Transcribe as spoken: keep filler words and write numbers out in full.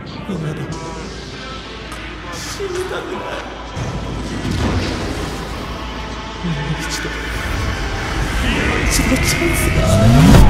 今でも死にたくない。もう一度もう一度チャンスがある。